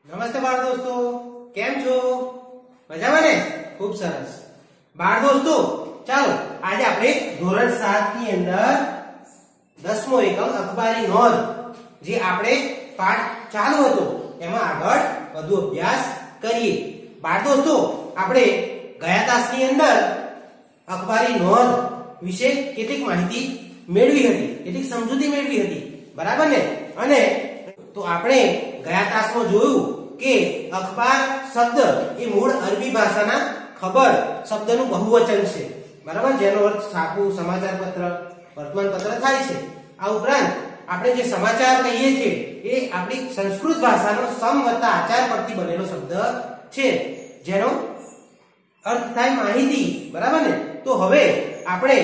નમસ્તે બાળ દોસ્તો, કેમ છો? મજામાં ને? ખૂબ સરસ. બાળ દોસ્તો, ચાલો આજે આપણે ધોરણ 7 ની અંદર 10મો એકમ અખબારી નોંધ જે આપણે પાઠ ચાલુ હતો એમાં આગળ વધુ અભ્યાસ કરીએ. બાળ દોસ્તો, આપણે ગયા તાસની અંદર અખબારી નોંધ વિશે કેટલીક માહિતી મેળવી હતી, કેટલીક સમજૂતી મેળવી હતી, બરાબર ને? અને તો આપણે ગયા તાસમાં જોયું કે અખબાર શબ્દ એ મૂળ અરબી ભાષાના ખબર શબ્દનું બહુવચન છે, બરાબર, જેનો અર્થ છાપવું, સમાચાર પત્ર, વર્તમાન પત્ર થાય છે. આ ઉપરાંત આપણે જે સમાચાર કહીએ છીએ એ આપણી સંસ્કૃત ભાષાનો સમ વત્તા આચાર પરથી બનેલો શબ્દ છે, જેનો અર્થ થાય માહિતી, બરાબર ને? તો હવે આપણે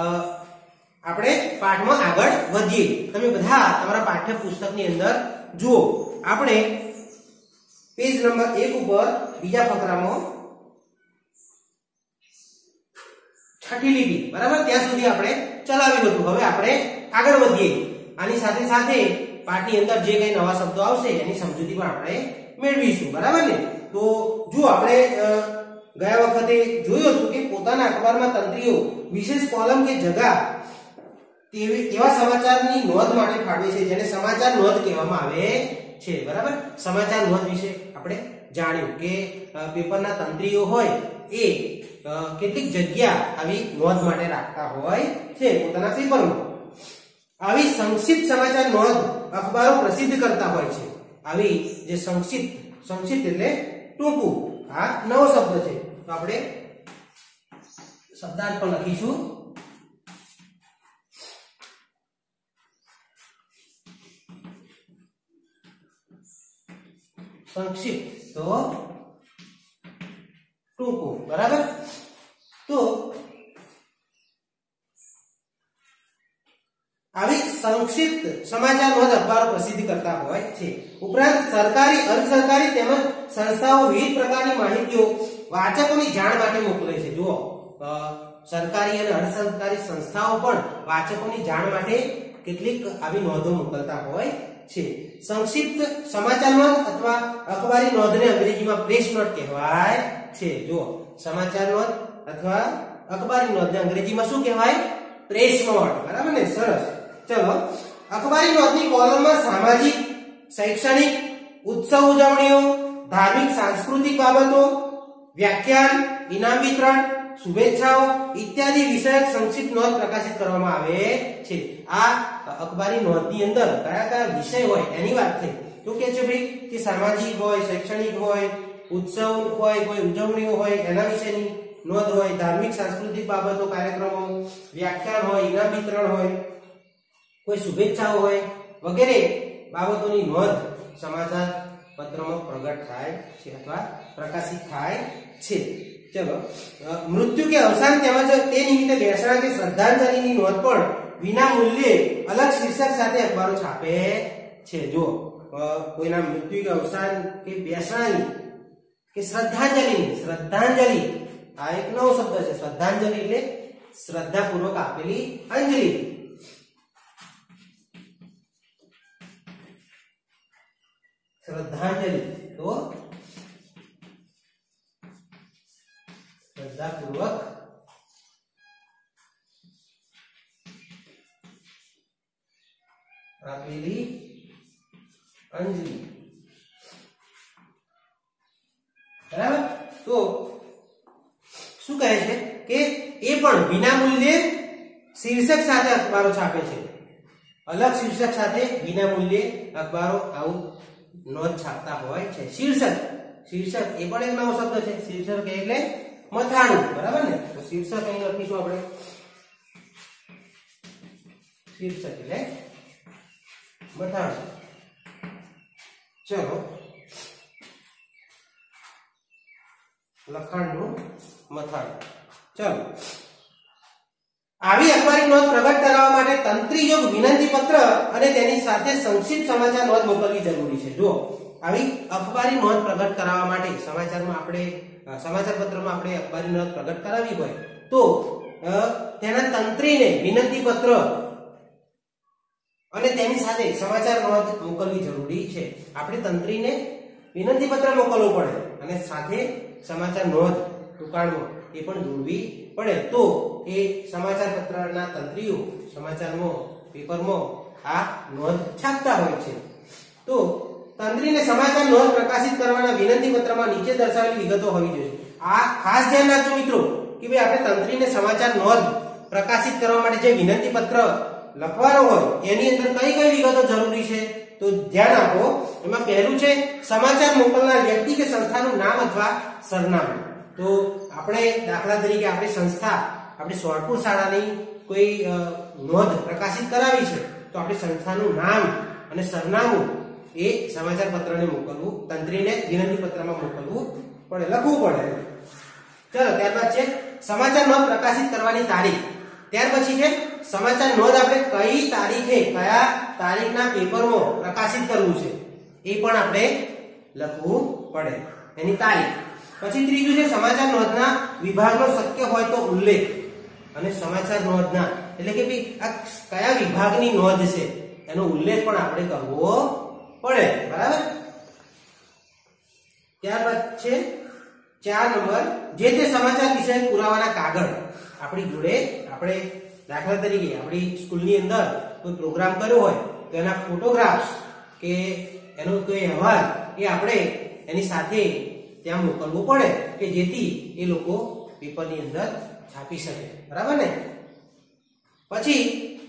પાઠમાં આગળ વધીએ. તમે બધા તમારા પાઠ્ય પુસ્તકની અંદર જુઓ. આપણે પેજ નંબર 1 ઉપર બીજા ફકરામાં છઠ્ઠી લીટી, બરાબર, ત્યાં સુધી આપણે ચલાવ્યું હતું. હવે આપણે આગળ વધીએ. આની સાથે સાથે પાઠની અંદર જે કઈ નવા શબ્દો આવશે એની સમજૂતી પણ આપણે મેળવીશું, બરાબર ને? તો જો આપણે ગયા વખતે જોયું હતું કે પોતાના અખબારમાં તંત્રીઓ વિશેષ કોલમ કે જગા એવા સમાચારની નોંધ માટે ફાળવે છે, જેને સમાચાર નોંધ કહેવામાં આવે છે, બરાબર. સમાચાર નોંધ વિશે આપણે જાણ્યું કે પેપરના તંત્રીઓ હોય એ કેટલીક જગ્યા આવી નોંધ માટે રાખતા હોય છે પોતાના પેપરમાં. આવી સંક્ષિપ્ત સમાચાર નોંધ અખબારો પ્રસિદ્ધ કરતા હોય છે. આવી જે સંક્ષિપ્ત એટલે ટૂંકું, આ નવો શબ્દ છે, તો આપણે શબ્દાર્થ પણ લખીશું. સંક્ષિપ્ત તો ટૂંકું, બરાબર. તો આવી સંક્ષિપ્ત સમાચાર નોંધ અખબારો પ્રસિદ્ધ કરતા હોય છે. ઉપરાંત સરકારી, અર્ધ સરકારી તેમજ સંસ્થાઓ વિવિધ પ્રકારની માહિતીઓ વાચકોની જાણ માટે મોકલે છે. જુઓ, સરકારી અને અર્ધ સરકારી સંસ્થાઓ પણ વાચકોની જાણ માટે કેટલીક આવી નોંધો મોકલતા હોય છે. સંક્ષિપ્ત સમાચાર નોંધ અથવા અખબારી નોંધને અંગ્રેજીમાં પ્રેસ નોટ કહેવાય છે. જુઓ, સમાચાર નોંધ અથવા અખબારી નોંધને અંગ્રેજીમાં શું કહેવાય? પ્રેસ નોટ, બરાબર ને? સરસ. ચલો, અખબારી નોંધની કોલમમાં સામાજિક, શૈક્ષણિક, ઉત્સવ ઉજવણીઓ, ધાર્મિક સાંસ્કૃતિક બાબતો, વ્યાખ્યાન, ઇનામ વિતરણ, શુભેચ્છાઓ ઇત્યાદિ વિષયક સંક્ષિપ્ત નોંધ પ્રકાશિત કરવામાં આવે છે. આ અખબારી નોંધની અંદર કયા કયા વિષય હોય એની વાત થઈ. તો કે છે ભાઈ કે સામાજિક હોય, શૈક્ષણિક હોય, ઉત્સવ હોય, કોઈ ઉજવણીઓ હોય એના વિશેની નોંધ હોય, ધાર્મિક સાંસ્કૃતિક બાબતો, કાર્યક્રમો, વ્યાખ્યાન હોય, ઇનામ વિતરણ હોય, કોઈ શુભેચ્છાઓ હોય વગેરે બાબતોની નોંધ સમાચાર પત્રમાં પ્રગટ થાય છે અથવા પ્રકાશિત થાય છે. ચલો, મૃત્યુ કે અવસાન તેમજ તે નિમિત્તે બેસણા કે શ્રદ્ધાંજલિની નોંધ પણ વિના મૂલ્યે અલગ શીર્ષક સાથે અખબારો છાપે છે. જો કોઈના મૃત્યુ કે અવસાન કે બેસણાની કે શ્રદ્ધાંજલિ, આ એક નવો શબ્દ છે. શ્રદ્ધાંજલિ એટલે શ્રદ્ધાપૂર્વક આપેલી અંજલિ. શ્રદ્ધાંજલિ તો શ્રદ્ધાપૂર્વક આપેલી અંજલિ, બરાબર. તો શું કહે છે કે એ પણ વિના મૂલ્યે શીર્ષક સાથે અખબારો છાપે છે. અલગ શીર્ષક સાથે વિના મૂલ્યે અખબારો આવું નોંધ છાપતા હોય છે. શીર્ષક એ પણ એક નવો શબ્દ છે. શીર્ષક એટલે મથાળું, બરાબર ને? તો શીર્ષક અહીં લખીશું આપણે. શીર્ષક એટલે મથાળું. ચલો, લખાણનું મથાળું. ચલો, આવી અખબારી નોંધ પ્રગટ કરવા માટે તંત્રીયોગ વિનંતી પત્ર અને તેની સાથે સંક્ષિપ્ત સમાચાર નોંધ મોકલવી જરૂરી છે. જુઓ, આવી અખબારી નોંધ પ્રગટ કરાવવા માટે સમાચાર પત્રમાં આપણે અખબારી નોંધ પ્રગટ કરાવી હોય તો તેના તંત્રીને વિનંતી પત્ર અને તેની સાથે સમાચાર નોંધ મોકલવી જરૂરી છે. આપણે તંત્રીને વિનંતી પત્ર મોકલવું પડે અને સાથે સમાચાર નોંધ ટૂંકાણમાં એ પણ જોડવી પડે, તો એ સમાચાર પત્રના તંત્રીઓ સમાચારમાં પેપરમાં આ નોંધ છાપતા હોય છે. તો તંત્રીને સમાચાર નોંધ પ્રકાશિત કરવાના વિનંતી પત્રમાં નીચે દર્શાવેલી વિગતો હોવી જોઈએ. આ ખાસ ધ્યાન રાખજો મિત્રો કે ભાઈ આપણે તંત્રીને સમાચાર નોંધ પ્રકાશિત કરવા માટે જે વિનંતી પત્ર લખવાનો હોય એની અંદર કઈ કઈ વિગતો જરૂરી છે, તો ધ્યાન આપો. એમાં પહેલું છે સમાચાર મોકલનાર વ્યક્તિ કે સંસ્થાનું નામ અથવા સરનામું. તો આપણે દાખલા તરીકે આપણી સંસ્થા, આપણી સોરઠપુર શાળાની કોઈ નોંધ પ્રકાશિત કરાવી છે, તો આપણી સંસ્થાનું નામ અને સરનામું એ સમાચાર પત્રને મોકલવું, તંત્રીને વિનંતી પત્રમાં મોકલવું પડે, લખવું પડે. ચલો, ત્યારબાદ છે સમાચાર નોંધ પ્રકાશિત કરવાની તારીખ. ત્યાર પછી છે સમાચાર નોંધ આપણે કઈ તારીખે, કયા તારીખના પેપરમાં પ્રકાશિત કરવું છે એ પણ આપણે લખવું પડે, એની તારીખ. પછી ત્રીજું છે સમાચાર નોંધના વિભાગનો શક્ય હોય તો ઉલ્લેખ. અને સમાચાર નોંધના એટલે કે ભાઈ આ કયા વિભાગની નોંધ છે એનો ઉલ્લેખ પણ આપણે કરવો પડે, બરાબર. ત્યારબાદ છે 4 નંબર, જે તે સમાચાર વિષય પુરાવાના કાગળ આપણી જોડે. આપણે દાખલા તરીકે આપણી સ્કૂલની અંદર કોઈ પ્રોગ્રામ કર્યો હોય તો એના ફોટોગ્રાફ્સ કે એનો કોઈ અહેવાલ એ આપણે એની સાથે ત્યાં મોકલવું પડે કે જેથી એ લોકો પેપરની અંદર છાપી શકે, બરાબર ને. પછી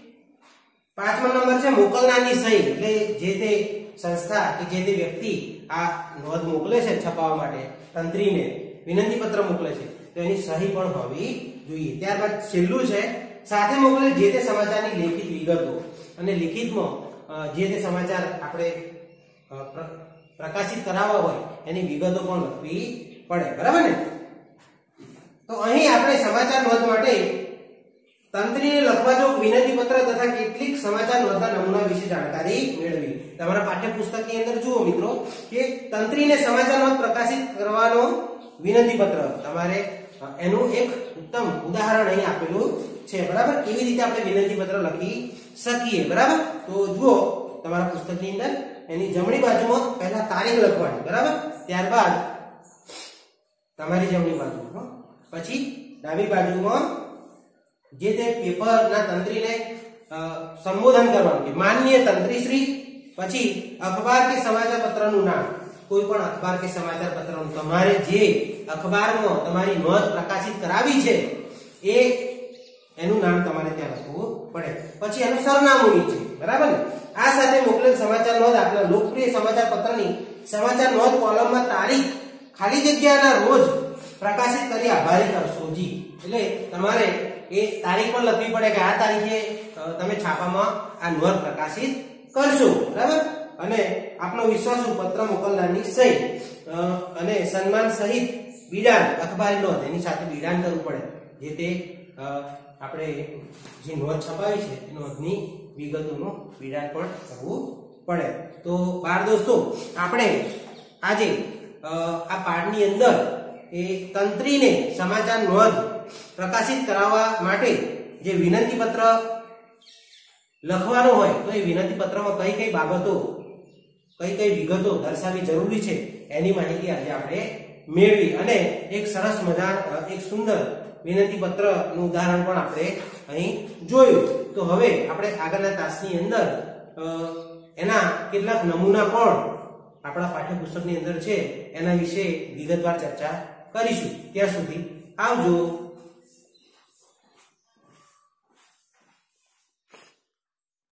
5મો નંબર છે મોકલનારની સહી. એટલે જે તે સંસ્થા કે જે તે વ્યક્તિ આ નોંધ મોકલે છે છપાવવા માટે, તંત્રીને વિનંતી પત્ર મોકલે છે, તો એની સહી પણ હોવી જોઈએ. ત્યારબાદ છેલ્લું છે સાથે મોકલે જે તે સમાચારની લેખિત વિગતો. અને લિખિતમાં જે તે સમાચાર આપણે પ્રકાશિત કરાવવા હોય એની વિગતો પણ લખવી પડે, બરાબર ને. તો અહીં આપણે સમાચાર નોંધ માટે તંત્રીને લખવા જો વિનંતી પત્ર તથા કેટલીક સમાચાર નોંધના નમૂના વિશે જાણકારી મેળવી. તમારા પાઠ્યપુસ્તકની અંદર જુઓ મિત્રો કે તંત્રીને સમાચાર નોંધ પ્રકાશિત કરવાનો વિનંતી પત્ર, તમારે એનું એક ઉત્તમ ઉદાહરણ અહીં આપેલું છે, બરાબર. કેવી રીતે આપણે વિનંતી પત્ર લખી શકીએ, બરાબર. તો જુઓ તમારા પુસ્તકની અંદર એની જમણી બાજુમાં પહેલા તારીખ લખવાની, બરાબર. ત્યારબાદ તમારી જમણી બાજુમાં, પછી ડાબી બાજુમાં જે તે પેપરના તંત્રીને સંબોધન કરવાનું કે માનનીય તંત્રીશ્રી. પછી અખબાર કે સમાચાર પત્રનું નામ, કોઈ પણ અખબાર કે સમાચાર પત્રનું તમારે જે અખબારમાં તમારી નોંધ પ્રકાશિત કરાવી છે એ એનું નામ તમારે ત્યાં લખવું પડે. પછી એનું સરનામું નીચે, બરાબર ને. આ સાથે મોકલેલ સમાચાર નોંધ આપણા લોકપ્રિય સમાચાર પત્રની સમાચાર નોંધ કોલમમાં તારીખ ખાલી જગ્યાના રોજ પ્રકાશિત કરી આભારી કરશો જી. એટલે તમારે એ તારીખ પણ લખવી પડે કે આ તારીખે તમે છાપામાં આ નોંધ પ્રકાશિત કરશો, બરાબર. અને આપનો વિશ્વાસુ પત્ર મોકલનારની સહી અને સન્માન સહિત બિડાણ, અખબારી નોંધ એની સાથે બિડાણ કરવું પડે, જે તે આપણે જે નોંધ છપાવી છે એ નોંધની વિગતોનું બિડાણ પણ કરવું પડે. તો બાળ દોસ્તો, આપણે આજે આ પાઠની અંદર એ તંત્રીને સમાચાર નોંધ પ્રકાશિત કરાવવા માટે જે વિનંતી પત્ર લખવાનો હોય તો એ વિનંતી પત્રમાં કઈ કઈ બાબતો, કઈ કઈ વિગતો દર્શાવવી જરૂરી છે એની માહિતી આજે આપણે મેળવી. અને એક સરસ મજાનું એક સુંદર વિનંતી પત્રનું ઉદાહરણ પણ આપણે અહીં જોયું. તો હવે આપણે આગળના તાસની અંદર એના કેટલાક નમૂના પણ આપણા પાઠ્યપુસ્તકની અંદર છે એના વિશે વિગતવાર ચર્ચા કરીશું. ત્યાં સુધી આવજો.